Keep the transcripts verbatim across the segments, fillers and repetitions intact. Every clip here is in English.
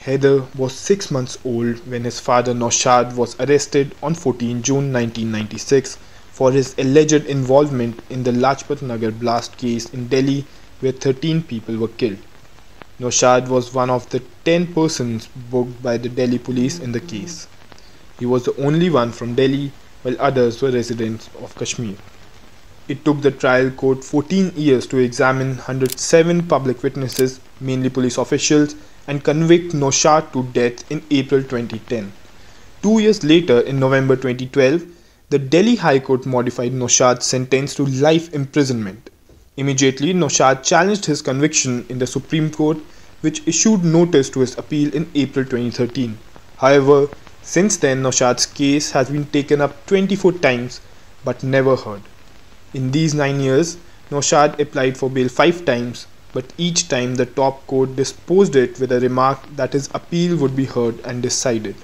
Heather was six months old when his father Naushad was arrested on fourteenth June nineteen ninety-six for his alleged involvement in the Lajpat Nagar blast case in Delhi where thirteen people were killed. Naushad was one of the ten persons booked by the Delhi police in the case. He was the only one from Delhi while others were residents of Kashmir. It took the trial court fourteen years to examine one hundred seven public witnesses, mainly police officials, and convict Naushad to death in April twenty ten. Two years later, in November twenty twelve, the Delhi High Court modified Naushad's sentence to life imprisonment. Immediately, Naushad challenged his conviction in the Supreme Court, which issued notice to his appeal in April twenty thirteen. However, since then Naushad's case has been taken up twenty-four times but never heard. In these nine years, Naushad applied for bail five times, but each time the top court disposed it with a remark that his appeal would be heard and decided.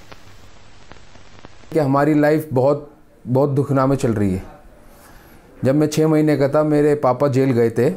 कि हमारी life बहुत बहुत दुखना में चल रही है। जब मैं छः महीने का था मेरे पापा जेल गए थे।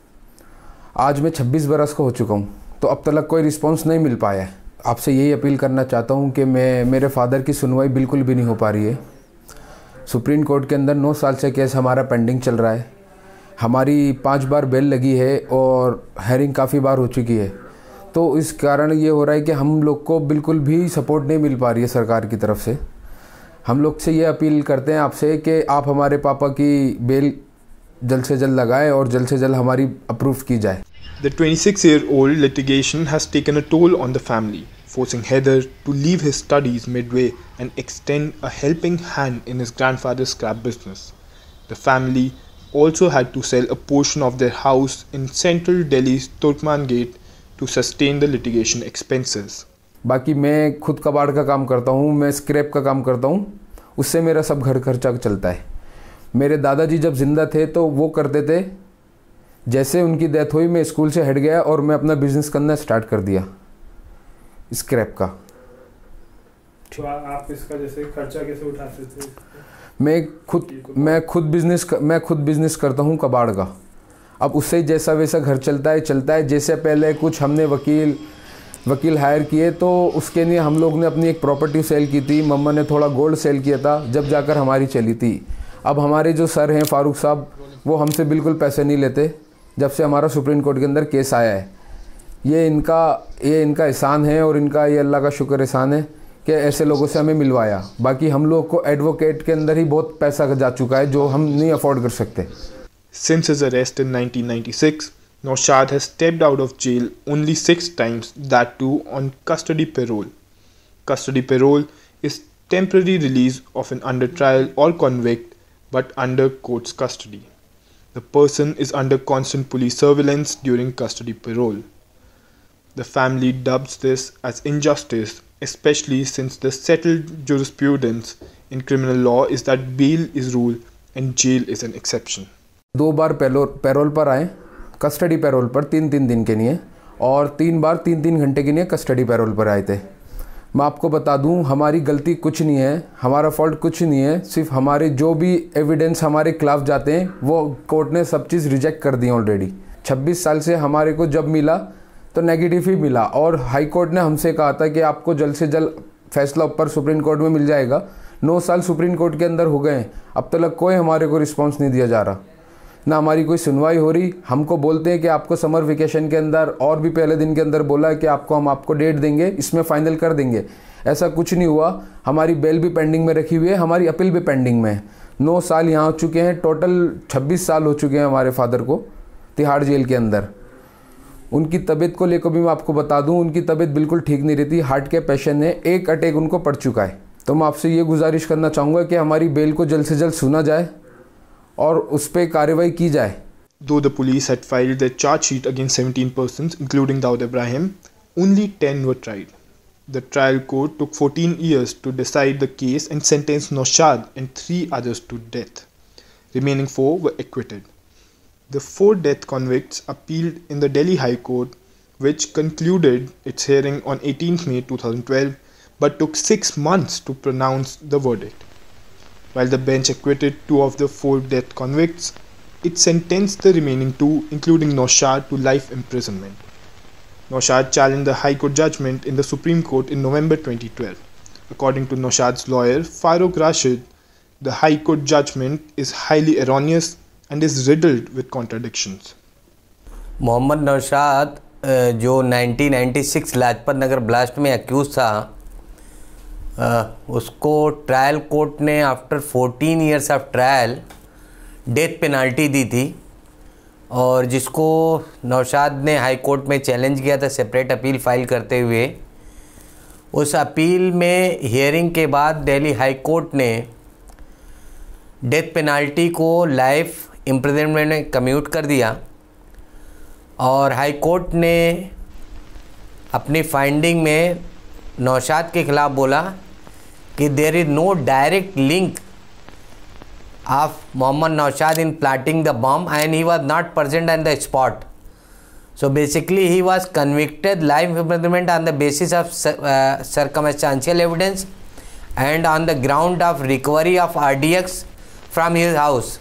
आज मैं छब्बीस बरस का हो चुका हूँ, तो अब तक कोई रिस्पांस नहीं मिल पाया है। आपसे यही अपील करना चाहता हूँ कि मैं मेरे फादर की सुनवाई बिल्कुल भी नहीं हो पा रही है। सुप्रीम कोर्ट के अंदर नौ साल से केस हमारा पेंडिंग चल रहा है। हमारी पांच बार बेल लगी है और हेयरिंग काफ़ी बार हो चुकी है, तो इस कारण ये हो रहा है कि हम लोग को बिल्कुल भी सपोर्ट नहीं मिल पा रही है सरकार की तरफ से। हम लोग से ये अपील करते हैं आपसे कि आप हमारे पापा की बेल जल्द से जल्द लगाएं और जल्द से जल्द हमारी अप्रूव की जाए। The twenty-six-year-old litigation has taken a toll on the family, forcing Heather to leave his studies midway and extend a helping hand in his grandfather's scrap business. The family also had to sell a portion of their house in central Delhi's Turkman Gate to sustain the litigation expenses. बाकी मैं खुद कबाड़ का काम करता हूँ, मैं scrap का काम करता हूँ, उससे मेरा सब घर खर्चा चलता है। मेरे दादाजी जब ज़िंदा थे तो वो करते थे, जैसे उनकी डेथ हुई मैं स्कूल से हट गया और मैं अपना बिजनेस करना स्टार्ट कर दिया स्क्रैप का। तो आप इसका जैसे खर्चा कैसे उठाते थे? मैं खुद मैं खुद बिजनेस मैं खुद बिजनेस करता हूँ कबाड़ का। अब उससे जैसा वैसा घर चलता है चलता है जैसे पहले कुछ हमने वकील वकील हायर किए तो उसके लिए हम लोग ने अपनी एक प्रॉपर्टी सेल की थी, मम्मा ने थोड़ा गोल्ड सेल किया था, जब जाकर हमारी चली थी। अब हमारे जो सर हैं फारूक साहब, वो हमसे बिल्कुल पैसे नहीं लेते जब से हमारा सुप्रीम कोर्ट के अंदर केस आया है। ये इनका ये इनका एहसान है और इनका ये अल्लाह का शुक्र एहसान है कि ऐसे लोगों से हमें मिलवाया। बाकी हम लोग को एडवोकेट के अंदर ही बहुत पैसा जा चुका है जो हम नहीं अफोर्ड कर सकते। Since his arrest in nineteen ninety-six, Naushad has stepped out of jail only six times, that too on custody parole. Custody parole is temporary release of an under trial or convict but under court's custody. The person is under constant police surveillance during custody parole. The family dubs this as injustice, especially since the settled jurisprudence in criminal law is that bail is rule and jail is an exception. दो बार payroll payroll पर आए, custody payroll पर तीन तीन दिन के लिए, और तीन बार तीन तीन घंटे के लिए कस्टडी पैरोल पर आए थे। मैं आपको बता दूं हमारी गलती कुछ नहीं है, हमारा फॉल्ट कुछ नहीं है, सिर्फ हमारे जो भी एविडेंस हमारे खिलाफ जाते हैं वो कोर्ट ने सब चीज़ रिजेक्ट कर दी ऑलरेडी। छब्बीस साल से हमारे को जब मिला तो नेगेटिव ही मिला और हाई कोर्ट ने हमसे कहा था कि आपको जल्द से जल्द फैसला ऊपर सुप्रीम कोर्ट में मिल जाएगा। नौ साल सुप्रीम कोर्ट के अंदर हो गए हैं, अब तक कोई हमारे को रिस्पॉन्स नहीं दिया जा रहा, ना हमारी कोई सुनवाई हो रही। हमको बोलते हैं कि आपको समर वेकेशन के अंदर और भी पहले दिन के अंदर बोला कि आपको हम आपको डेट देंगे, इसमें फाइनल कर देंगे। ऐसा कुछ नहीं हुआ। हमारी बेल भी पेंडिंग में रखी हुई है, हमारी अपील भी पेंडिंग में है। नौ साल यहाँ हो चुके हैं, टोटल छब्बीस साल हो चुके हैं हमारे फादर को तिहाड़ जेल के अंदर। उनकी तबीयत को लेकर भी मैं आपको बता दूं, उनकी तबीयत बिल्कुल ठीक नहीं रहती, हार्ट के पेशेंट है, एक अटैक उनको पड़ चुका है। तो मैं आपसे ये गुजारिश करना चाहूँगा कि हमारी बेल को जल्द से जल्द सुना जाए और उस पर कार्रवाई की जाए। Though the police had filed their charge sheet against seventeen persons, including Dawood Ibrahim, only ten were tried. The trial court took fourteen years to decide the case and sentenced Naushad and three others to death. Remaining four were acquitted. The four death convicts appealed in the Delhi High Court, which concluded its hearing on eighteenth May twenty twelve, but took six months to pronounce the verdict. While the bench acquitted two of the four death convicts, it sentenced the remaining two, including Naushad, to life imprisonment. Naushad challenged the High Court judgment in the Supreme Court in November twenty twelve. According to Naushad's lawyer, Farooq Rashid, the High Court judgment is highly erroneous and is riddled with contradictions. Mohammad Naushad जो nineteen ninety six Lajpat Nagar blast में accused था, उसको trial court ने after fourteen years of trial death penalty दी थी, और जिसको नौशाद ने हाई कोर्ट में चैलेंज किया था सेपरेट अपील फाइल करते हुए। उस अपील में हियरिंग के बाद दिल्ली हाई कोर्ट ने डेथ पेनाल्टी को लाइफ इम्प्रिजनमेंट में कम्यूट कर दिया, और हाई कोर्ट ने अपनी फाइंडिंग में नौशाद के ख़िलाफ़ बोला कि there is no direct link of Mohammad Naushad in planting the bomb, and he was not present on the spot. So basically he was convicted life imprisonment on the basis of uh, circumstantial evidence and on the ground of recovery of R D X from his house.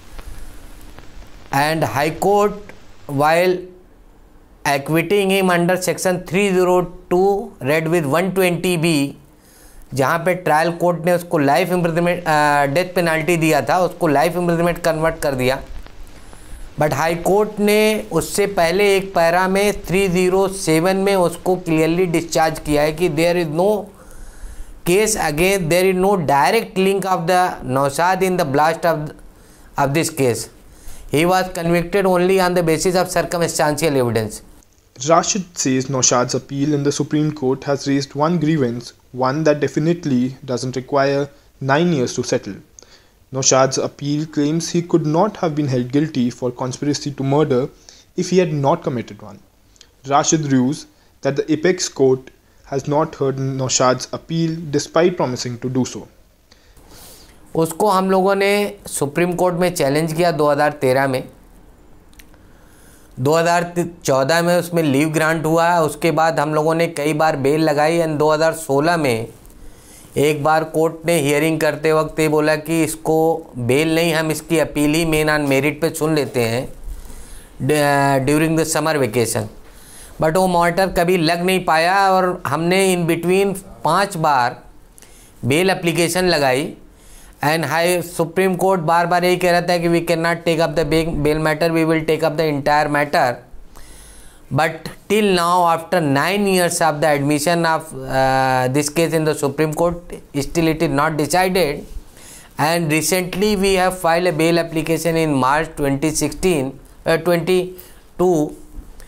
And High Court, while acquitting him under section three oh two read with one twenty B, जहाँ पे trial court ने उसको life imprisonment death penalty दिया था, उसको life imprisonment convert कर दिया। But high court ने उससे पहले एक पैरा में थ्री oh सेवन में उसको क्लियरली डिस्चार्ज किया है कि there is no case against, there is no direct link of the Naushad in the blast of of this case. He was convicted only on the basis of circumstantial evidence. Rashid says Naushad's appeal in the Supreme Court has raised one grievance, one that definitely doesn't require nine years to settle. Naushad's appeal claims he could not have been held guilty for conspiracy to murder if he had not committed one. Rashid rues that the apex court has not heard Naushad's appeal despite promising to do so. उसको हम लोगों ने supreme court में challenge किया दो हज़ार तेरह में, दो हज़ार चौदह में उसमें लीव ग्रांट हुआ। उसके बाद हम लोगों ने कई बार बेल लगाई, एंड दो हज़ार सोलह में एक बार कोर्ट ने हियरिंग करते वक्त ये बोला कि इसको बेल नहीं, हम इसकी अपील ही मेन ऑन मेरिट पे सुन लेते हैं during the summer vacation. But वो मॉनिटर कभी लग नहीं पाया, और हमने इन बिटवीन पांच बार बेल एप्लीकेशन लगाई, एंड हाई सुप्रीम कोर्ट बार बार यही कह रहा था कि we can not take up the bail matter, we will take up the entire matter. But till now after nine years of the admission of uh, this case in the Supreme Court, still it is not decided. And recently we have filed a bail application in March twenty sixteen, uh, twenty-two,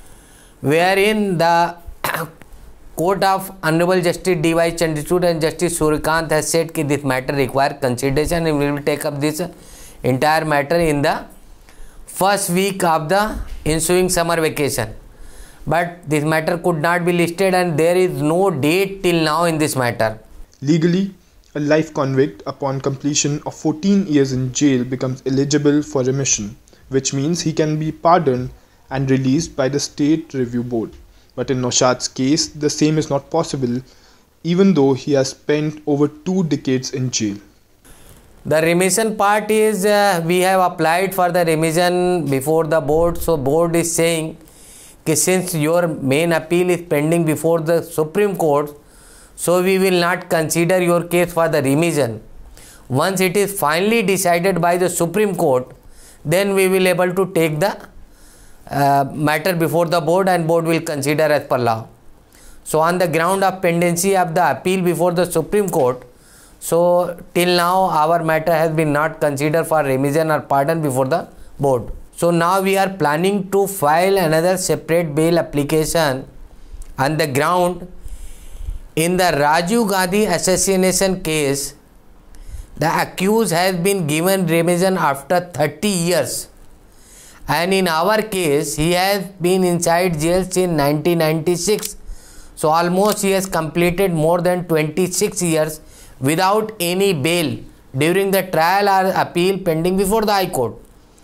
wherein the Court of Honorable Justice D Y Chandrachud and Justice Suryakant has said that this matter require consideration, and we will take up this entire matter in the first week of the ensuing summer vacation. But this matter could not be listed, and there is no date till now in this matter. Legally, a life convict upon completion of fourteen years in jail becomes eligible for remission, which means he can be pardoned and released by the State Review Board. But in Naushad's case, the same is not possible, even though he has spent over two decades in jail. The remission part is, uh, we have applied for the remission before the board. So board is saying that since your main appeal is pending before the Supreme Court, so we will not consider your case for the remission. Once it is finally decided by the Supreme Court, then we will able to take the uh, matter before the board, and board will consider as per law. So on the ground of pendency of the appeal before the Supreme Court, so till now our matter has been not considered for remission or pardon before the board. So now we are planning to file another separate bail application on the ground in the Rajiv Gandhi assassination case. The accused has been given remission after thirty years, and in our case he has been inside jail since nineteen ninety-six. So almost he has completed more than twenty-six years without any bail during the trial or appeal pending before the High Court.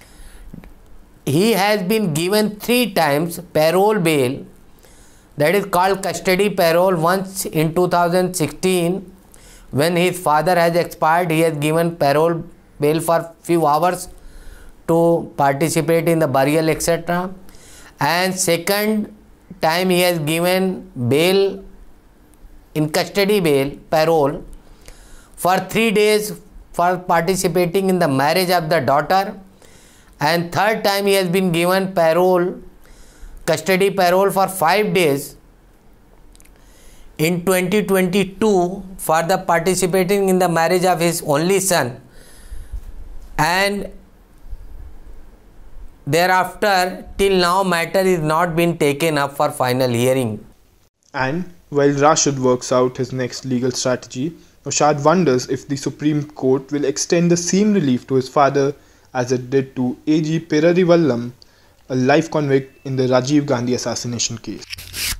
He has been given three times parole bail, that is called custody parole. Once in two thousand sixteen, when his father has expired, he has given parole bail for few hours to participate in the burial, et cetera. And second, time he has given bail, in custody bail, parole, for three days for participating in the marriage of the daughter, and third time he has been given parole, custody parole for five days in twenty twenty-two for the participating in the marriage of his only son, and thereafter till now matter is not been taken up for final hearing. And while Rashid works out his next legal strategy, Naushad wonders if the Supreme Court will extend the same relief to his father as it did to A G Perarivallam, a life convict in the Rajiv Gandhi assassination case.